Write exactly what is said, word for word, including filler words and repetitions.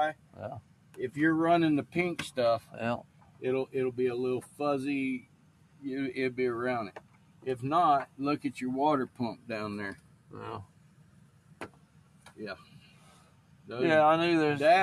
dry. Yeah. If you're running the pink stuff, Yeah. it'll it'll be a little fuzzy. You it'll be around it. If not, look at your water pump down there. Yeah. Yeah. Those, Yeah, I knew there's. That